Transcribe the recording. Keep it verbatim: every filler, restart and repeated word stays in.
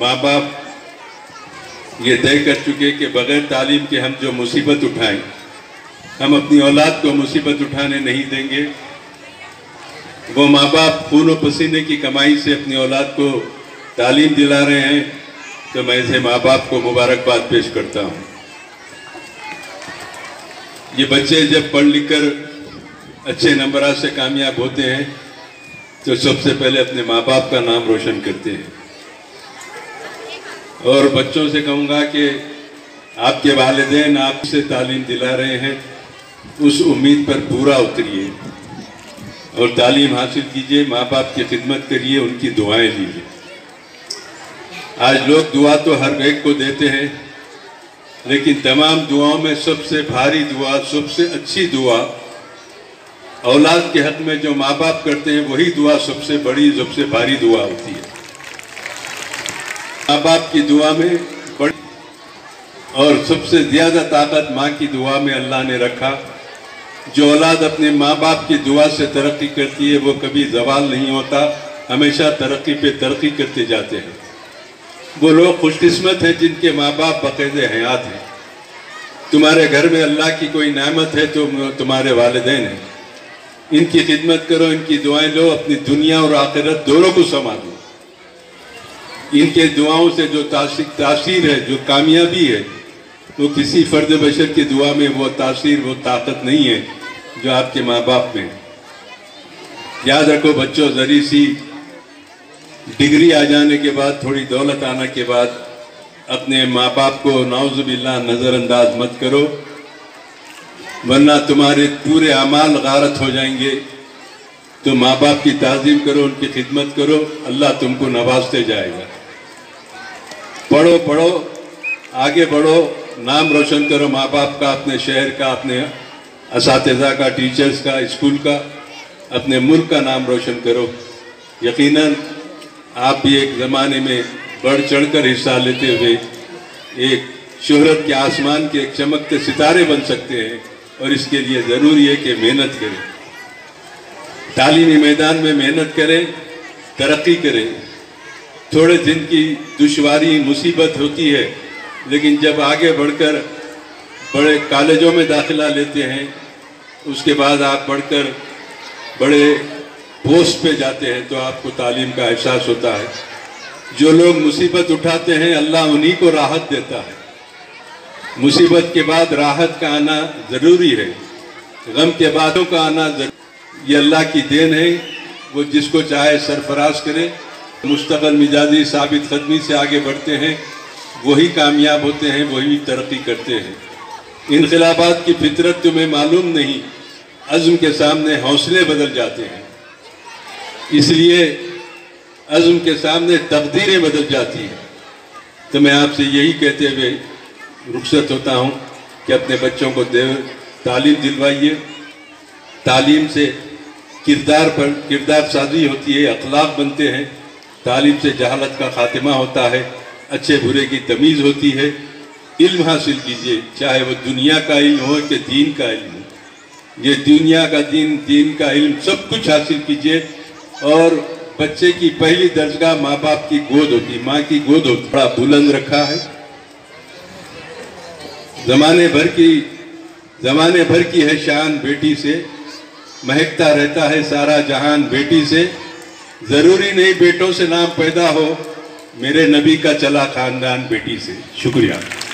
माँ बाप ये तय कर चुके कि बगैर तालीम के हम जो मुसीबत उठाएं, हम अपनी औलाद को मुसीबत उठाने नहीं देंगे। वो माँ बाप खून और पसीने की कमाई से अपनी औलाद को तालीम दिला रहे हैं, तो मैं ऐसे माँ बाप को मुबारकबाद पेश करता हूँ। ये बच्चे जब पढ़ लिख कर अच्छे नंबरात से कामयाब होते हैं तो सबसे पहले अपने माँ बाप का नाम रोशन करते हैं। और बच्चों से कहूँगा कि आपके वालिदैन आपसे तालीम दिला रहे हैं, उस उम्मीद पर पूरा उतरिए और तालीम हासिल कीजिए, माँ बाप की खिदमत करिए, उनकी दुआएं लीजिए। आज लोग दुआ तो हर एक को देते हैं, लेकिन तमाम दुआओं में सबसे भारी दुआ, सबसे अच्छी दुआ औलाद के हक में जो माँ बाप करते हैं, वही दुआ सबसे बड़ी, सबसे भारी दुआ होती है। माँ बाप की दुआ में बड़ी और सबसे ज्यादा ताकत माँ की दुआ में अल्लाह ने रखा। जो औलाद अपने माँ बाप की दुआ से तरक्की करती है वो कभी ज़वाल नहीं होता, हमेशा तरक्की पे तरक्की करते जाते हैं। वो लोग खुशकिस्मत हैं जिनके माँ बाप बाक़ायदे हयात हैं। तुम्हारे घर में अल्लाह की कोई नेमत है तो तुम्हारे वालिदैन हैं। इनकी खिदमत करो, इनकी दुआएं लो, अपनी दुनिया और आखिरत दोनों को संभालो। इनके दुआओं से जो तासीर तासीर है, जो कामयाबी है, वो किसी फर्द बशर की दुआ में वो तासीर, वो ताकत नहीं है जो आपके माँ बाप में है। याद रखो बच्चों, जरी सी डिग्री आ जाने के बाद, थोड़ी दौलत आने के बाद अपने माँ बाप को नाउज़ुबिल्लाह नज़रअंदाज मत करो, वरना तुम्हारे पूरे अमाल गारत हो जाएंगे। तो माँ बाप की ताज़ीम करो, उनकी खिदमत करो, अल्लाह तुमको नवाजते जाएगा। पढ़ो पढ़ो आगे बढ़ो, नाम रोशन करो माँ बाप का, अपने शहर का, अपने असातिज़ा का, टीचर्स का, स्कूल का, अपने मुल्क का नाम रोशन करो। यकीनन आप भी एक ज़माने में बढ़ चढ़ कर हिस्सा लेते हुए एक शोहरत के आसमान के एक चमकते सितारे बन सकते हैं, और इसके लिए ज़रूरी है कि मेहनत करें, तालीमी मैदान में मेहनत करें, तरक्की करें। थोड़े दिन की दुश्वारी मुसीबत होती है, लेकिन जब आगे बढ़कर बड़े कॉलेजों में दाखिला लेते हैं, उसके बाद आप बढ़कर बड़े पोस्ट पे जाते हैं, तो आपको तालीम का एहसास होता है। जो लोग मुसीबत उठाते हैं, अल्लाह उन्हीं को राहत देता है। मुसीबत के बाद राहत का आना ज़रूरी है, गम के बादों का आना ज़रूरी। ये अल्लाह की देन है, वो जिसको चाहे सरफराज करे। मुस्तक़िल मिजाजी साबित कदमी से आगे बढ़ते हैं, वही कामयाब होते हैं, वही तरक्की करते हैं। इनक़िलाबात की फितरत तुम्हें मालूम नहीं, अज़्म के सामने हौसले बदल जाते हैं। इसलिए अज़्म के सामने तकदीरें बदल जाती हैं। तो मैं आपसे यही कहते हुए रुखसत होता हूँ कि अपने बच्चों को दे तालीम दिलवाइए। तालीम से किरदार पर किरदार साजी होती है, अखलाक बनते हैं। तालीम से जहालत का खात्मा होता है, अच्छे बुरे की तमीज़ होती है। इल्म हासिल कीजिए, चाहे वो दुनिया का इल्म हो कि दीन का इल्म हो। ये दुनिया का दीन, दीन का इल्म, सब कुछ हासिल कीजिए। और बच्चे की पहली दर्जगाह माँ बाप की गोद होती, माँ की गोद होती। बड़ा बुलंद रखा है, जमाने भर की जमाने भर की है शान बेटी से, महकता रहता है सारा जहान बेटी से। जरूरी नहीं बेटों से नाम पैदा हो, मेरे नबी का चला खानदान बेटी से। शुक्रिया।